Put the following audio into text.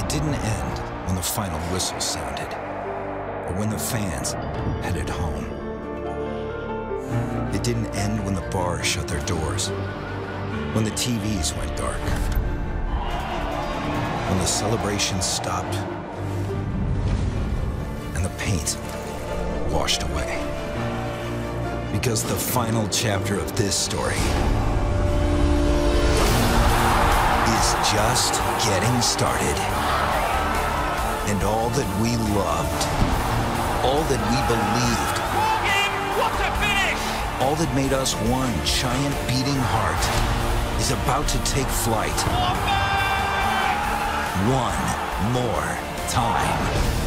didn't end when the final whistle sounded, or when the fans headed home. It didn't end when the bars shut their doors, when the TVs went dark, when the celebrations stopped, and the paint washed away. Because the final chapter of this story is just getting started. And all that we loved, all that we believed, what a finish! all that made us one giant beating heart is about to take flight. One more time.